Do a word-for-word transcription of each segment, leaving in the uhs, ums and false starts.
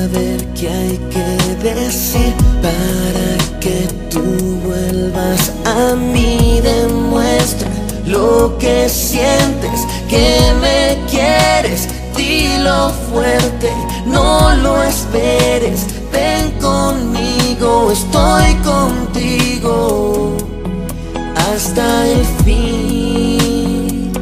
saber qué hay que decir para que tú vuelvas a mí. Demuestra lo que sientes, que me quieres, dilo fuerte, no lo esperes. Ven conmigo, estoy contigo hasta el fin.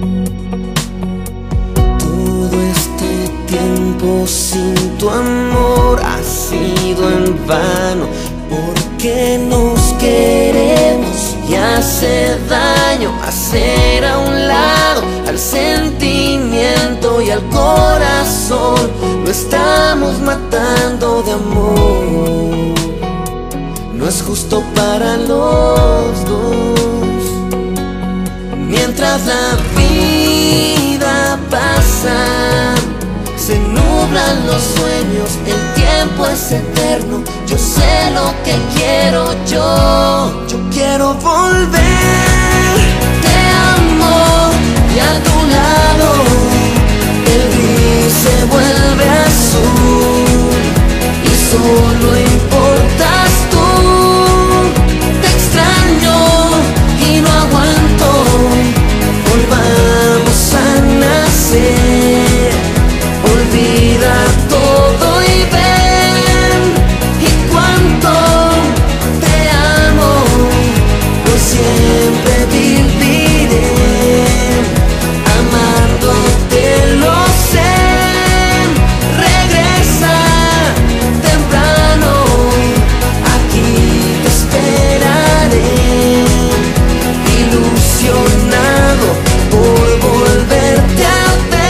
Todo este tiempo sin tu amor ha sido en vano, porque nos queremos y hace daño hacer a un lado al sentimiento y al corazón. Lo estamos matando de amor, no es justo para los dos. Mientras la vida pasa, se nublan los sueños, el tiempo es eterno. Yo sé lo que quiero yo, yo quiero volver. Te amo y a tu lado el gris se vuelve azul y solo importas tú. Te extraño y no aguanto, volvamos a nacer. Olvida todo y ven, y cuánto te amo, por siempre viviré amándote, lo sé. Regresa temprano, aquí te esperaré, ilusionado por volverte a ver.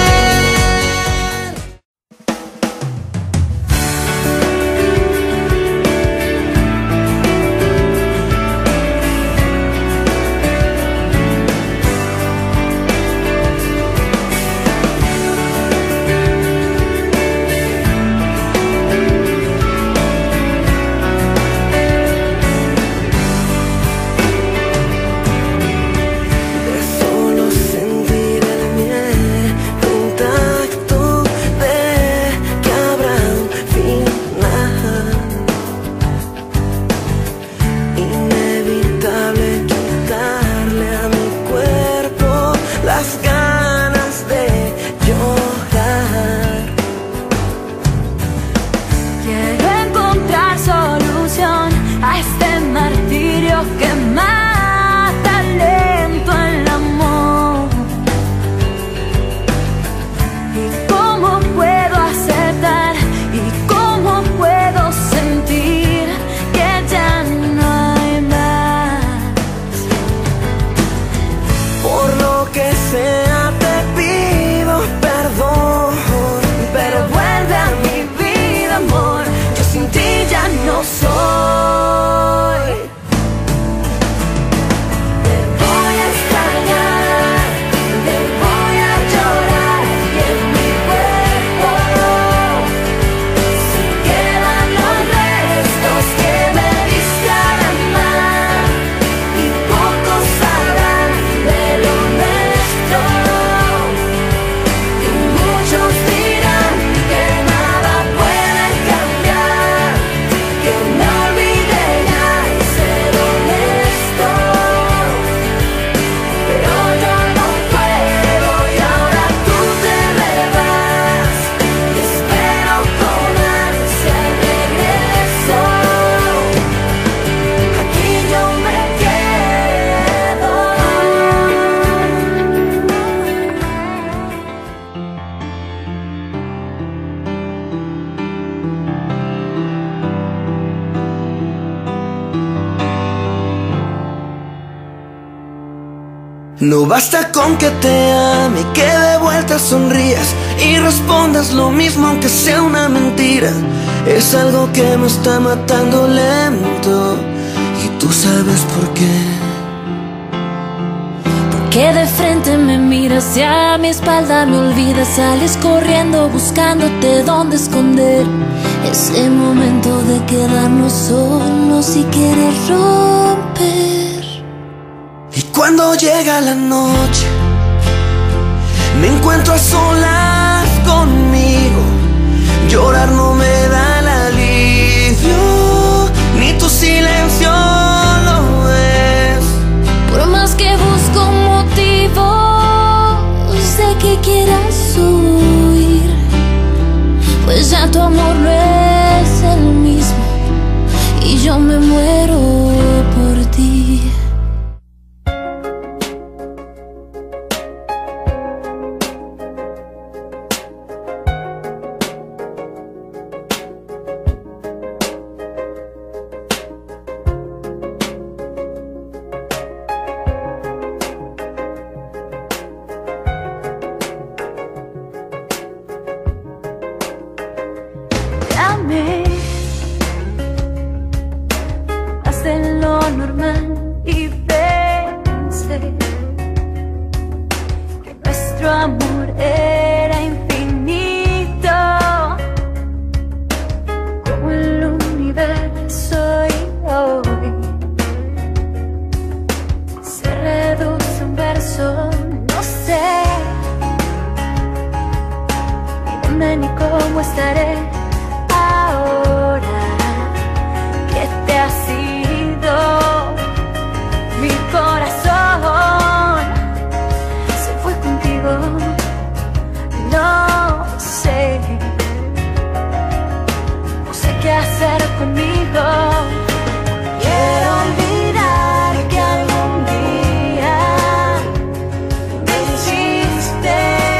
No basta con que te ame, que de vuelta sonrías y respondas lo mismo aunque sea una mentira. Es algo que me está matando lento y tú sabes por qué. Porque de frente me miras y a mi espalda me olvidas. Sales corriendo buscándote dónde esconder ese momento de quedarnos solos y querer romper. Y cuando llega la noche me encuentro a solas conmigo. Llorar no me tu amor no es el mismo y yo me muero por ti. Más de lo normal y pensé que nuestro amor era infinito, como el universo, y hoy se reduce a un verso. No sé ni dónde ni cómo estaré ahora que te has ido. Mi corazón se fue contigo. No sé, no sé qué hacer conmigo. Quiero olvidar que algún día me hiciste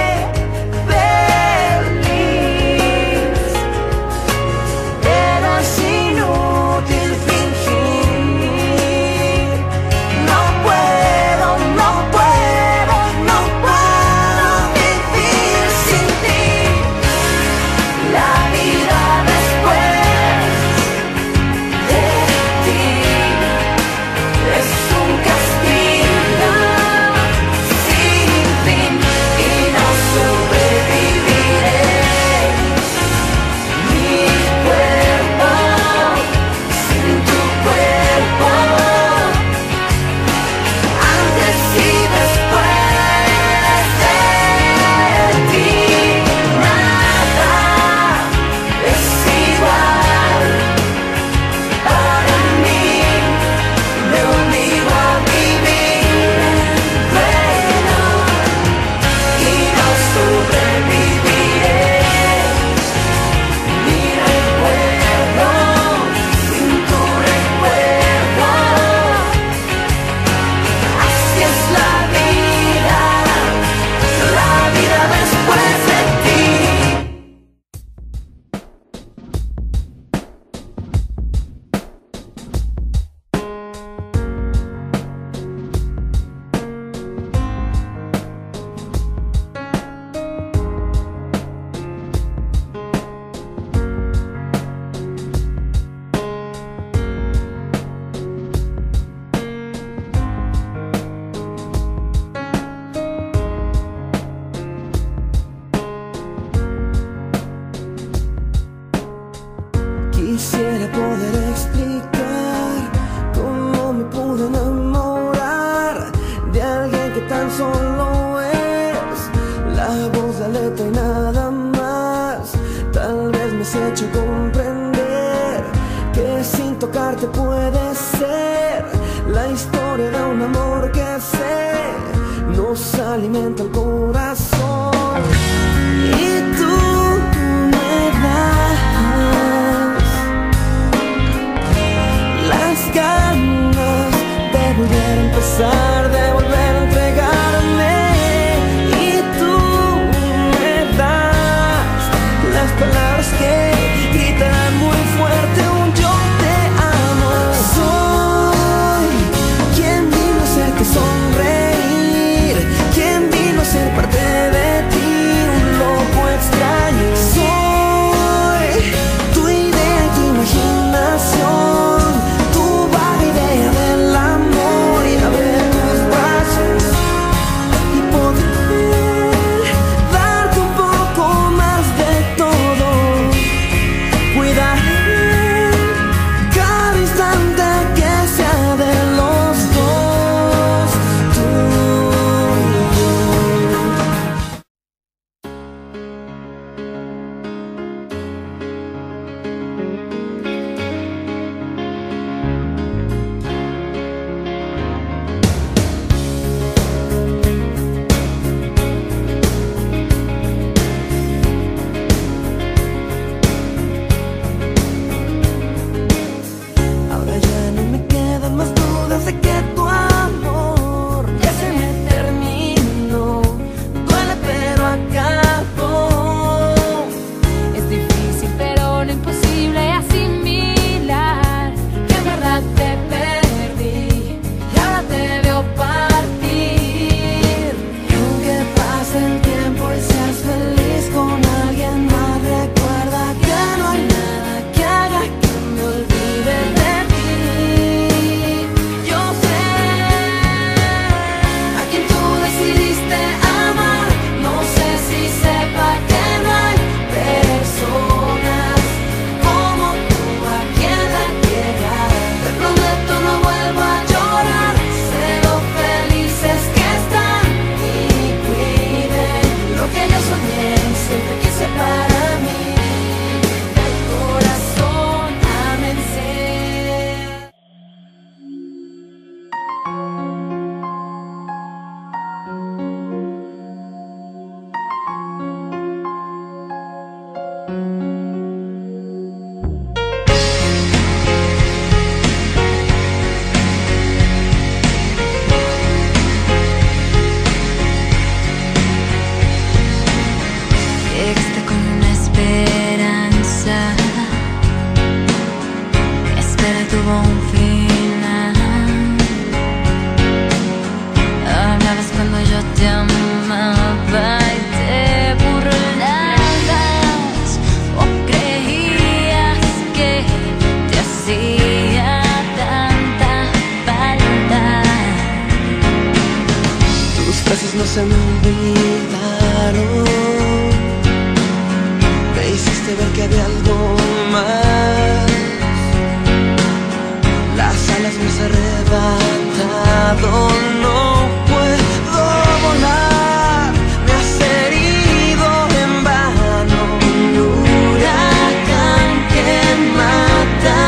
Quisiera poder explicar cómo me pude enamorar de alguien que tan solo es la voz, la letra y nada más. Tal vez me has hecho comprender que sin tocarte puede ser la historia de un amor que sé nos alimenta el corazón. Y tú me das las ganas de volver a empezar, de volver a entregarme. Y tú me das las palabras que gritarán muy fuerte un yo te amo. Soy quien vino a hacerte sonreír, quien vino a ser parte de ti. se me olvidaron. Me hiciste ver que había algo más. Las alas me has arrebatado, no puedo volar. Me has herido en vano, un huracán que mata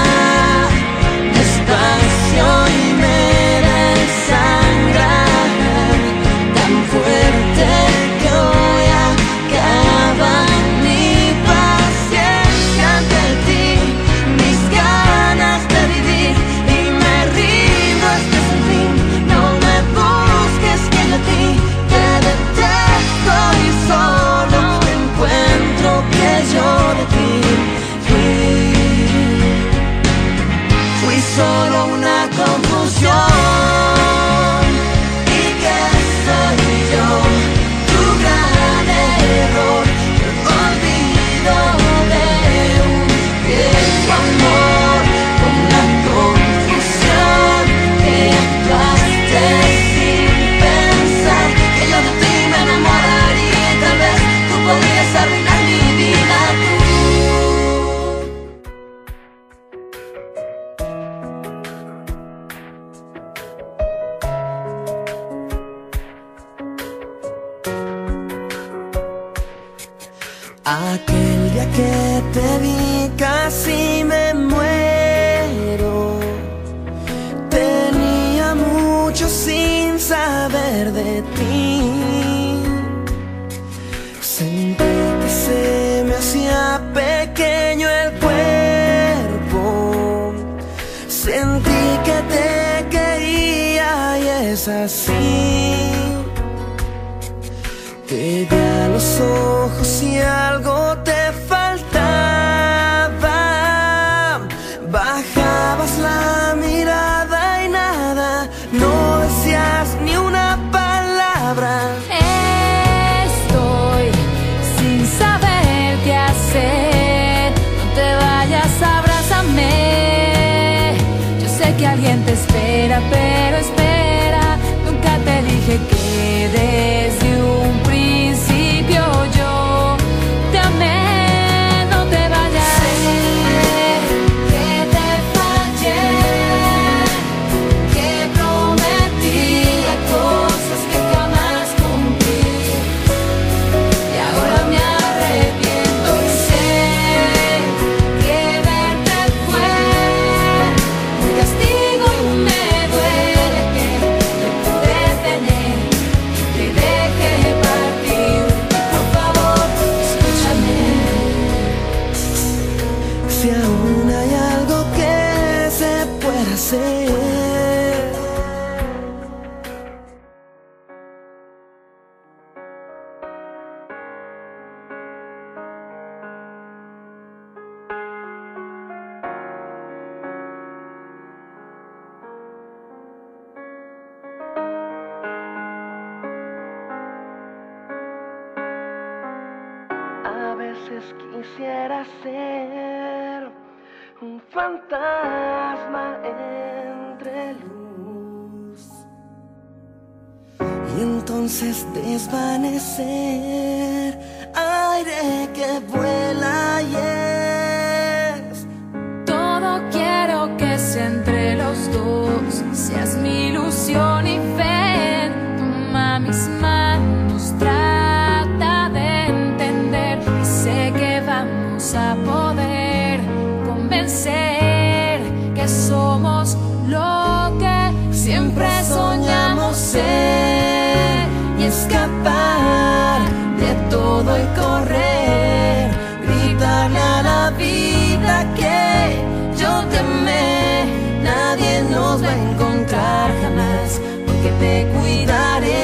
despacio y me desangra, tan fuerte que hoy acaba mi paciencia ante ti, mis ganas de vivir, y me rindo, este es el fin. No me busques que yo a ti te detesto y solo encuentro que yo de ti fui. Fui solo una confusión, y que soy yo, tu gran error, el olvido de un viejo amor, con la confusión que actuaste sin pensar que yo de ti me enamoraría, y tal vez tú podrías arruinar mi vida, tú. Aquel día que te vi casi me muero. Tenía mucho sin saber de ti. Sentí que se me hacía pequeño el cuerpo. Sentí que te quería y es así. Te vi a los ojos y algo te faltaba. Bajabas la mirada y nada, no decías ni una palabra. Estoy sin saber qué hacer. No te vayas, abrázame. Yo sé que alguien te espera, pero espera. Nunca te dije que desde un principio yo te amé. No te vayas. Sé que te fallé, que prometí cosas que jamás cumplí, y ahora me arrepiento. Y sé que verte fue un castigo y me duele que te pude tener y te dejé partir. Por favor, escúchame. Si aún hay algo que se pueda hacer. A veces quisiera ser un fantasma entre luz, y entonces desvanecer, aire que vuela y es. Todo quiero que sea entre los dos, seas mi ilusión y fe. Toma mis manos, trata de entender, y sé que vamos a poder convencer que somos lo que siempre soñamos ser, y escapar de todo y correr, gritarle a la vida que yo te amé. Nadie nos va a encontrar jamás, porque te cuidaré,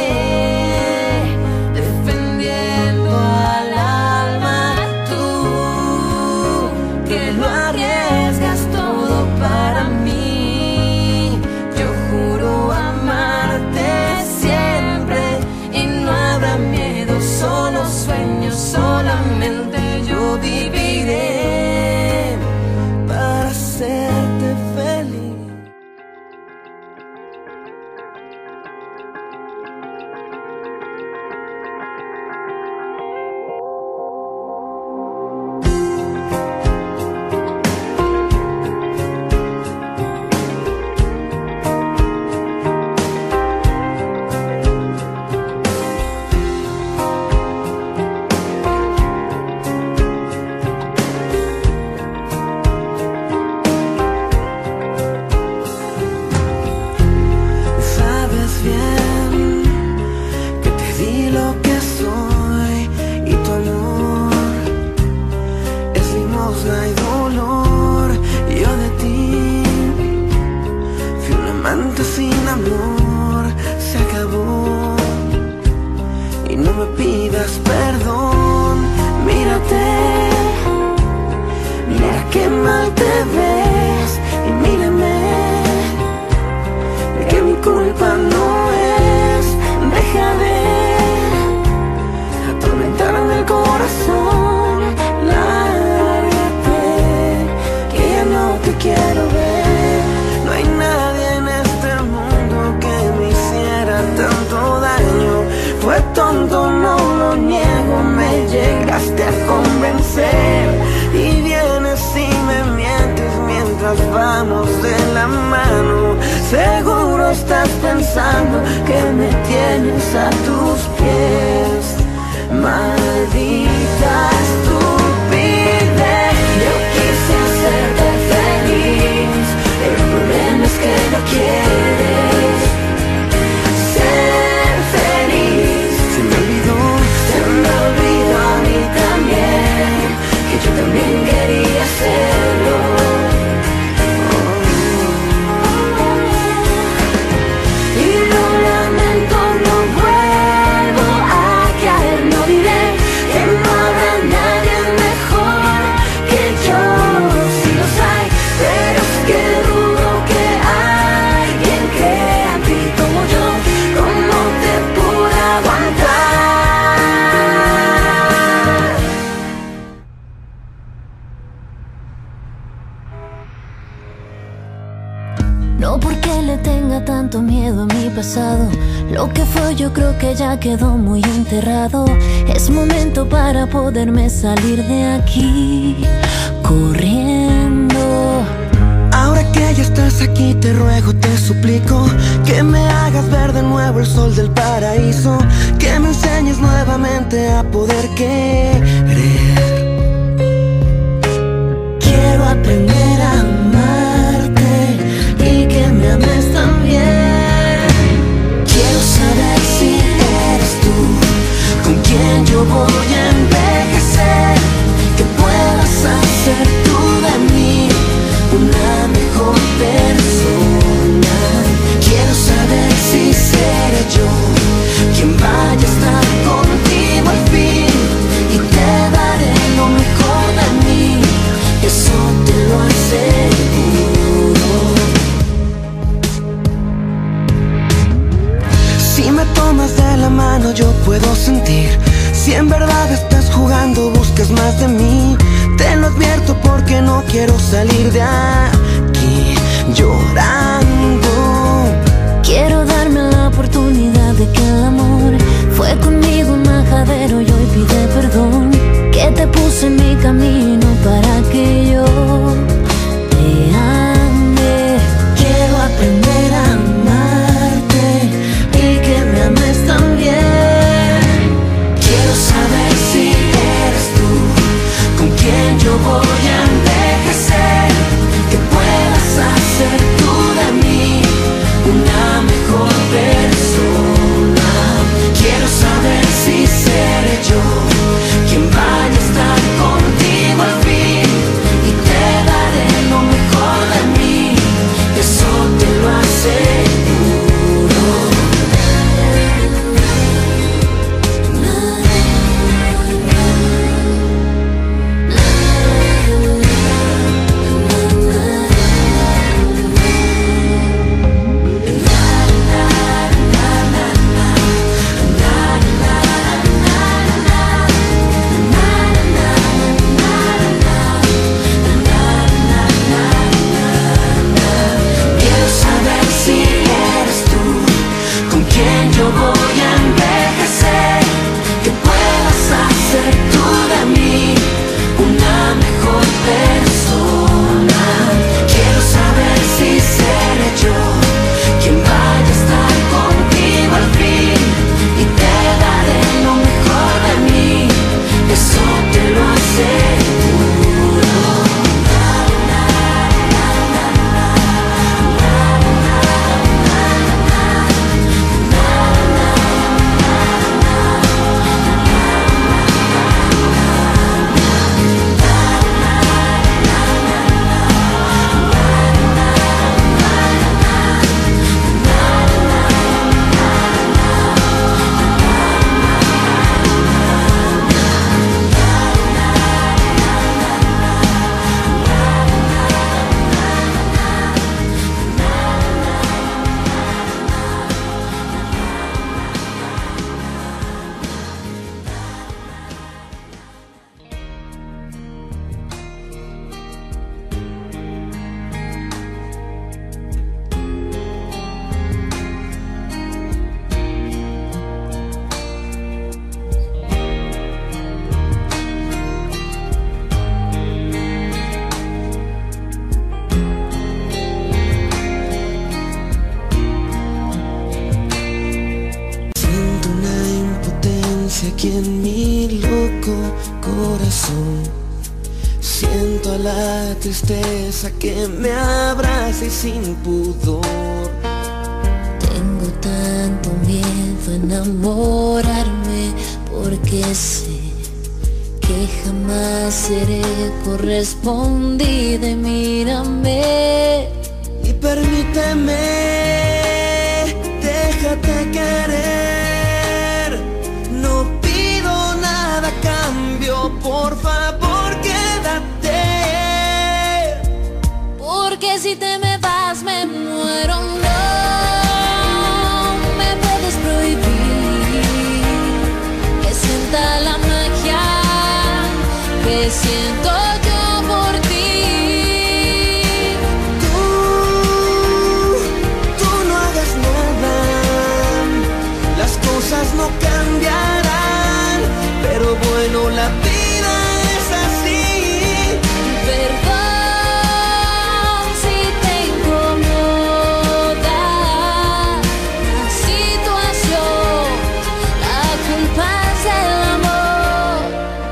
defendiendo al alma, tú que lo arriesgas todo para mí. Yo juro amarte siempre y no habrá miedo, solo sueños, solamente yo viviré para hacerte feliz. me pidas perdón. Mírate, mira qué mal te ves. Y mírame, que mi culpa no es. Deja de atormentarme el corazón. Lárgate, que ya no te quiero ver. No hay nadie en este mundo que me hiciera tanto daño. Fue tonto, no lo niego, me llegaste a convencer. Y vienes y me mientes mientras vamos de la mano. Seguro estás pensando que me tienes a tus pies. Maldita estupidez. Yo quise hacerte feliz, el problema es que no quieres ser feliz. Se me olvidó, se me olvidó a mí también, que yo también quería hacerlo. Y lo lamento, no vuelvo a caer. No diré que no habrá nadie mejor que yo. Si los hay, pero es que dudo que alguien crea en ti como yo. ¿Cómo te pude aguantar? No porque le tenga tanto miedo a mi pasado. Lo que fue yo creo que ya quedó muy enterrado. Es momento para poderme salir de aquí corriendo. Ahora que ya estás aquí te ruego, te suplico, que me hagas ver de nuevo el sol del paraíso. Que me enseñes nuevamente a poder querer. Quiero aprender a amarte y que me ames también. Quiero saber si eres tú con quien yo voy a envejecer. Que puedas hacer tú de mí una mejor persona. Quiero saber si seré yo quien vaya a estar contigo al fin. Y te daré lo mejor de mí, eso te lo aseguro. Si me tomas de la mano yo puedo sentir. Si en verdad estás jugando, buscas más de mí. Te lo advierto porque no quiero salir de aquí llorando. Quiero darme la oportunidad de que el amor fue conmigo un majadero y hoy pide perdón. Que te puse en mi camino para que yo te ame. Quiero aprender a amarte y que me ames también. Quiero saber si eres tú con quien yo voy a envejecer. Que puedas hacer tú y en mi loco corazón siento la tristeza que me abraza y sin pudor. Tengo tanto miedo a enamorarme porque sé que jamás seré correspondida. Y mírame y permíteme, déjate querer. No pido nada a cambio, por favor quédate. Porque si te me vas me muero. No me puedes prohibir que sienta la magia que siento yo por ti. Tú, tú no hagas nada, las cosas no cambiarán, pero bueno, la vida es así. Perdón si te incomoda la situación, la culpa es del amor.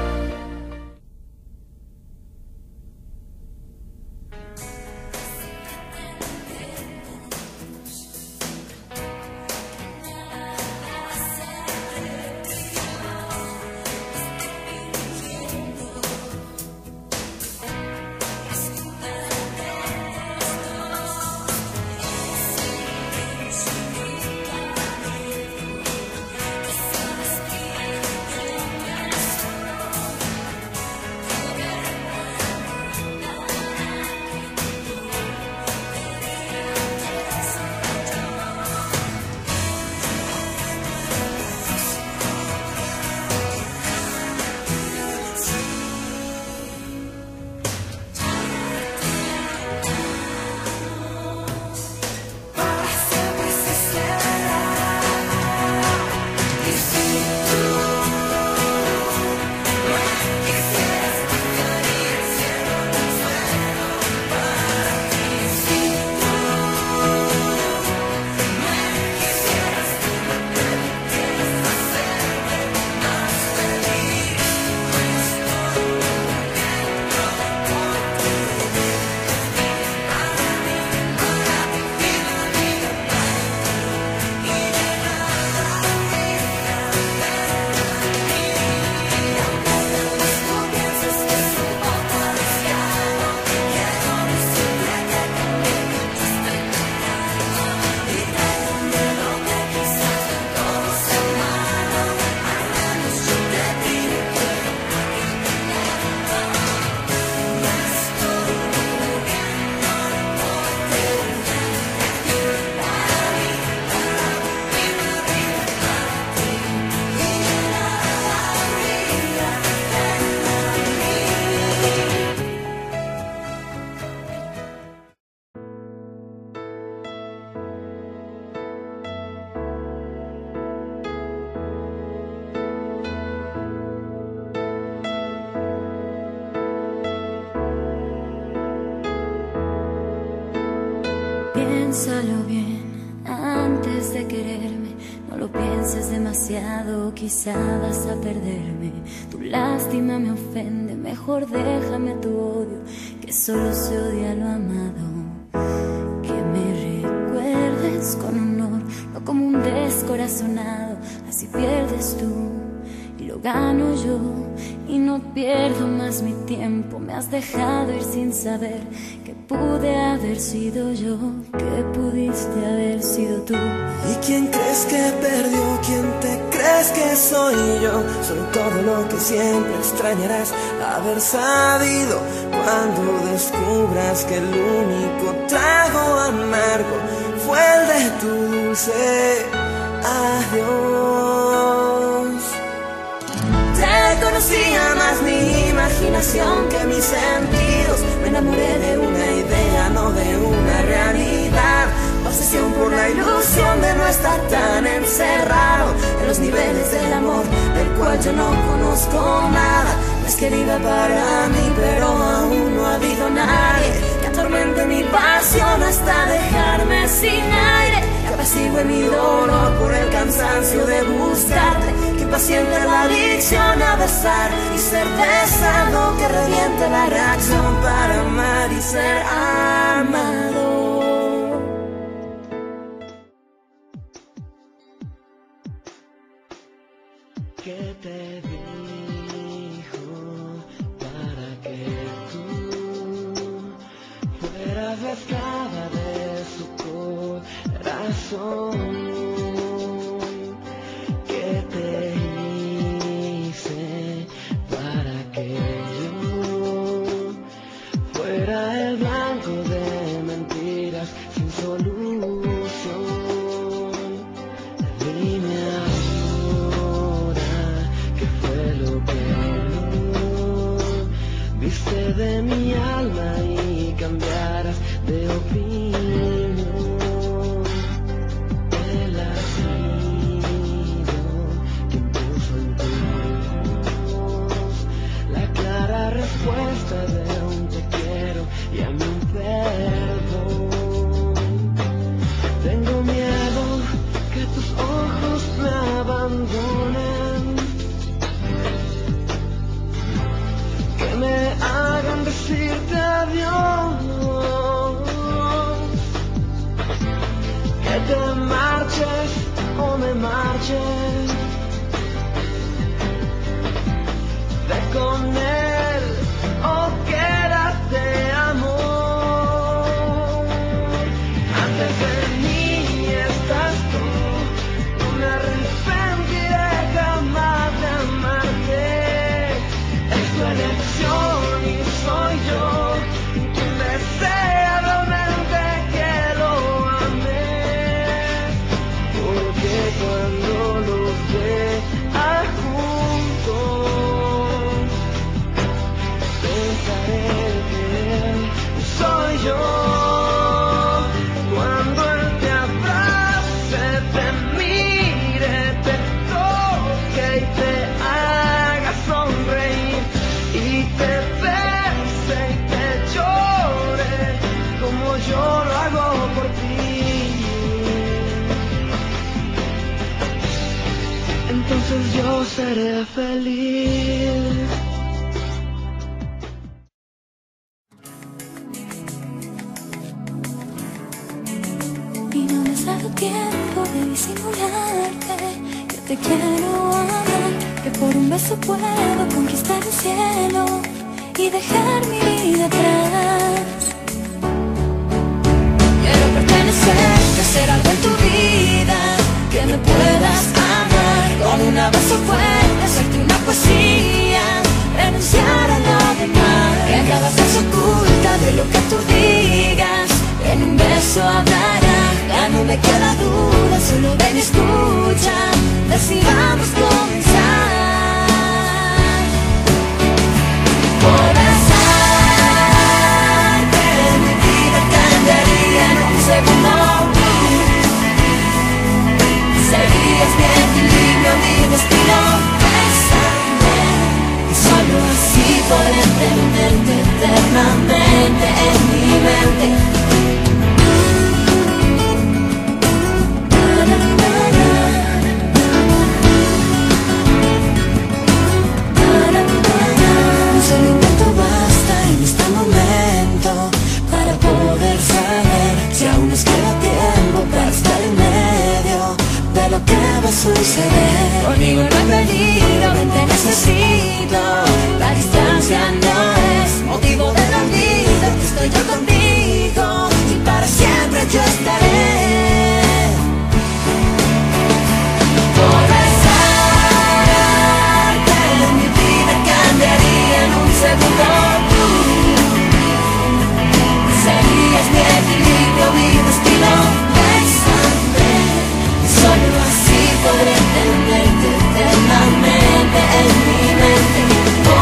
Piénsalo bien antes de quererme, no lo pienses demasiado, quizá vas a perderme. Tu lástima me ofende, mejor déjame tu odio, que solo se odia lo amado. Que me recuerdes con honor, no como un descorazonado, así pierdes tú y lo gano yo. Y no pierdo más mi tiempo, me has dejado ir sin saber que pude haber sido yo, que pudiste haber sido tú. ¿Y quién crees que perdió? ¿Quién te crees que soy yo? Soy todo lo que siempre extrañarás haber sabido cuando descubras que el único trago amargo fue el de tu dulce adiós. Te conocía más mi imaginación que mis sentidos. Me enamoré de una idea, no de una realidad. Obsesión por la ilusión de no estar tan encerrado en los niveles del amor del cual yo no conozco nada. No es querida para mí, pero aún no ha habido nadie que atormente mi pasión hasta dejarme sin aire. Persigo en mi dolor por el cansancio de buscarte, que paciente la adicción a besar y ser besado, que reviente la reacción para amar y ser amado. ¿Qué te dijo para que tú fueras la esclava de su corazón? ¿Qué te hice para que yo fuera el blanco de mentiras sin solución? Dime ahora qué fue lo que no viste de mi alma y cambiaras de opinión. Él ha sido quien puso en tu voz la clara respuesta de un te quiero y a mi perdón. Tengo miedo que tus ojos me abandonen, que me hagan decirte adiós, que te marches o me marche, ve con él o quédate, amor. Antes de mí estás tú, no me arrepentiré jamás de amarte. Es tu elección y soy yo quien desea realmente que lo ames, porque cuando los vea juntos pensaré que él soy yo. Cuando él te abrace, te mire, te toque y te haga sonreír, y te bese y te llore como yo lo hago por ti, entonces yo seré feliz. Y no me has dado tiempo de disimularte que te quiero amar, que por un beso puedo conquistar el cielo y dejar mi vida atrás. Quiero pertenecerte, hacer algo en tu vida, que me puedas amar con un abrazo fuerte, hacerte una poesía, renunciar a lo demás, que cada frase oculta de lo que tú digas en un beso hablará. Ya no me queda duda, solo ven y escucha, decidamos comenzar. Por besarte mi vida cambiaría en un segundo. Serías mi equilibrio, mi destino. Bésame, y solo así podré tenerte eternamente en mi mente. Suceder. Conmigo no hay peligro, ven, te necesito. La distancia no es motivo del olvido, que estoy yo contigo y para siempre yo estaré. Por besarte mi vida cambiaría en un segundo. Tú serías mi equilibrio, mi destino. Bésame, y solo así podré tenerte eternamente en mi mente.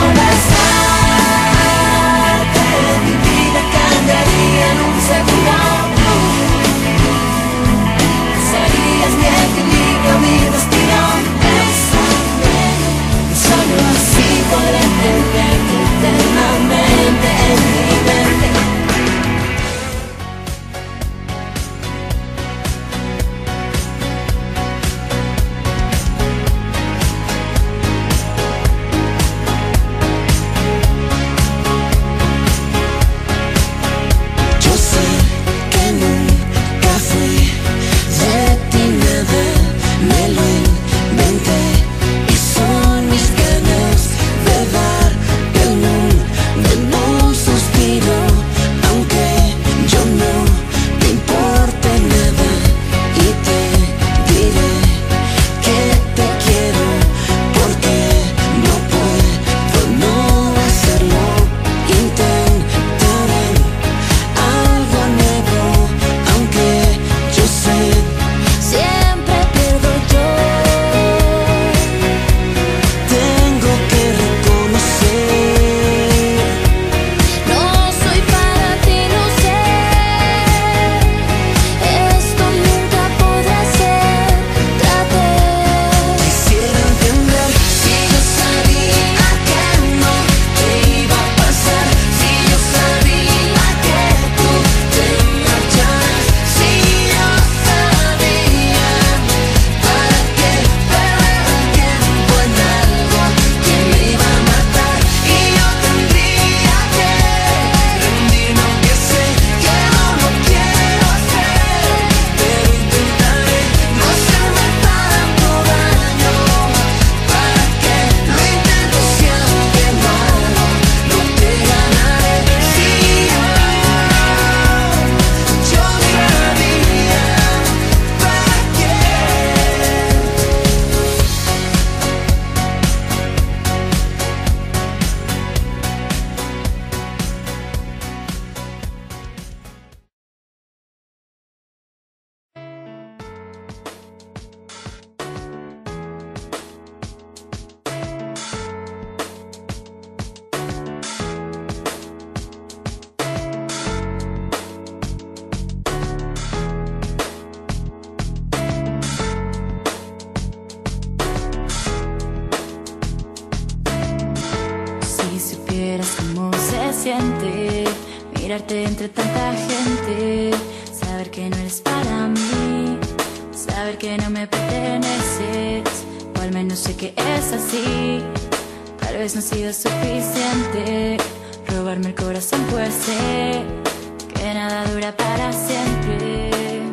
perderte entre tanta gente, saber que no eres para mí, saber que no me perteneces, o al menos sé que es así. Tal vez no ha sido suficiente robarme el corazón, pues sé que nada dura para siempre.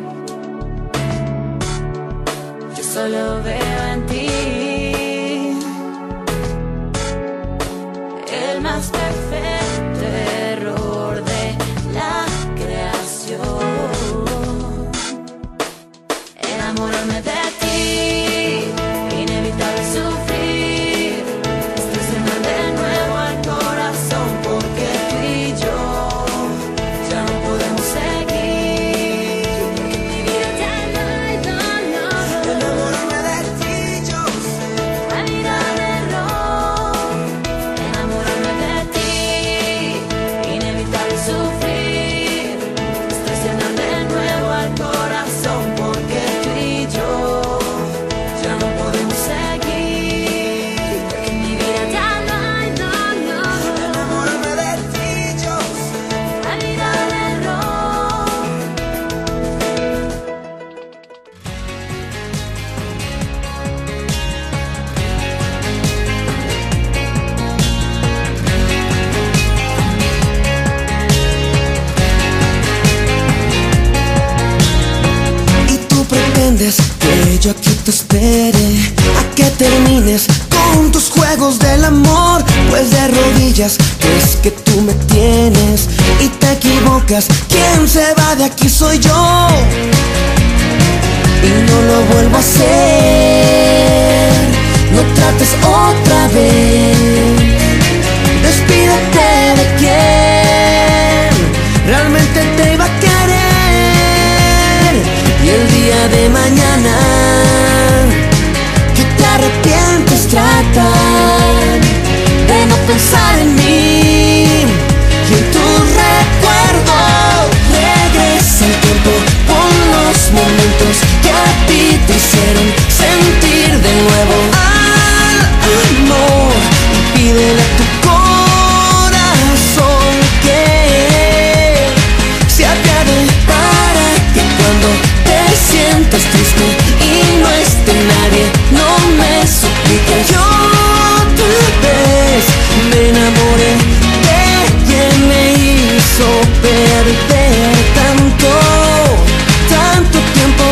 Yo solo veo en ti el más perfecto error de la creación. Enamorarme de ti, inevitable sufrir, estacionar de nuevo al corazón, porque tú y yo ya no podemos seguir, porque en mi vida ya no hay dolor. Enamorarme de ti, yo sé, la vida de error. Enamorarme de ti, inevitable sufrir, estacionar de nuevo al corazón, porque tú y yo ya no podemos seguir, porque en mi vida ya no hay dolor. Enamorarme de ti, yo sé, la vida de error. Y tú pretendes que yo aquí te espere a que termines con tus juegos del amor, pues de rodillas crees que tú me tienes y te equivocas. Quien se va de aquí soy yo y no lo vuelvo a hacer. No trates otra vez, despídete de quien realmente te iba a querer. Y el día de mañana que te arrepientes, trata de no pensar en mí y en tus recuerdos. Regresa el tiempo con los momentos que a ti te hicieron sentir de nuevo al amor, y pídele a tu corazón que se apiade para que cuando te sientas triste y no esté nadie, no me supliques. Yo tal vez me enamoré de quien me hizo perder tanto, tanto tiempo.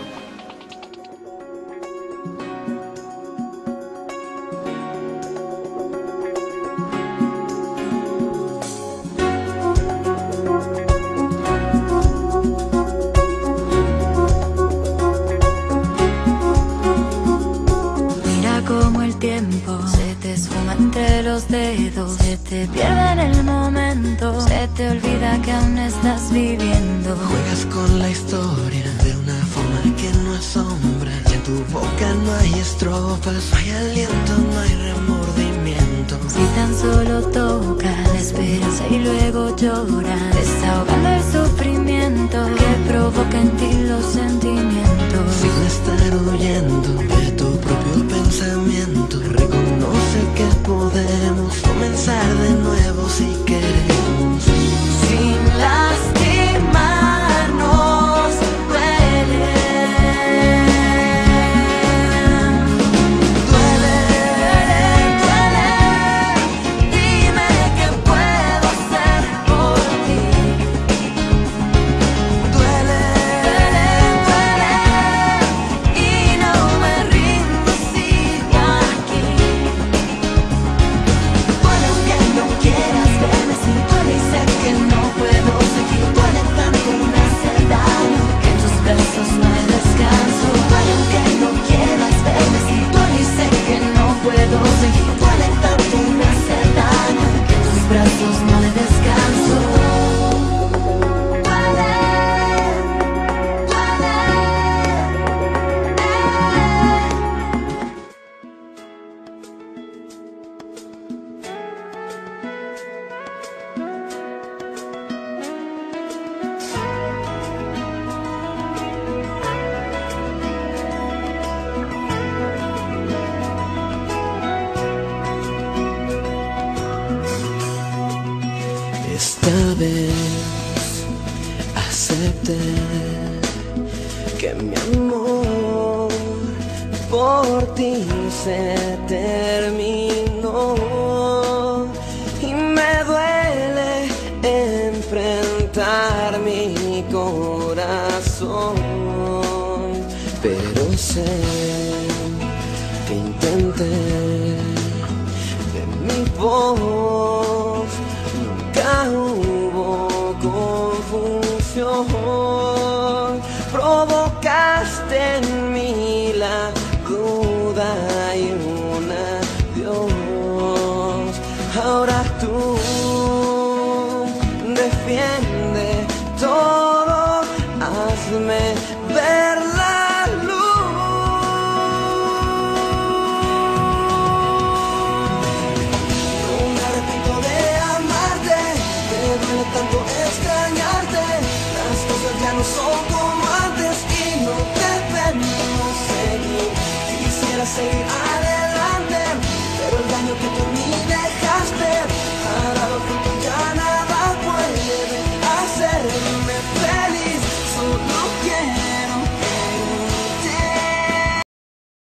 Mira cómo el tiempo se te esfuma entre los dedos, se te pierde en el momento, se te olvida que aún estás viviendo. Juegas con la historia de una forma que no asombra, y en tu boca no hay estrofas, no hay aliento, no hay remordimiento. Si tan solo toca la esperanza y luego llora, desahogando el sufrimiento que provoca en ti los sentimientos. Sin estar huyendo de tu propio pensamiento, reconoce que podemos comenzar de nuevo si queremos. Sin lastimarnos, duele. Duele, duele. Dime qué puedo hacer por ti. decirte que mi amor por ti se terminó y me duele enfrentar mi corazón, pero sé que intenté. De mi voz nunca hubo confusión, provocaste en mí la duda y un adiós. Ahora tú defiende todo, hazme ver la tanto extrañarte, las cosas ya no son como antes y no debemos seguir. Quisiera seguir